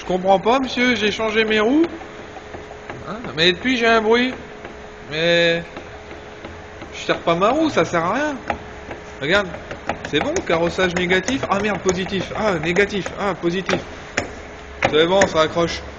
comprends pas, monsieur, j'ai changé mes roues. Hein, mais depuis, j'ai un bruit. Mais... je tire pas ma roue, ça sert à rien. Regarde. C'est bon, carrossage négatif. Ah merde, positif. Ah, négatif. Ah, positif. C'est bon, ça accroche.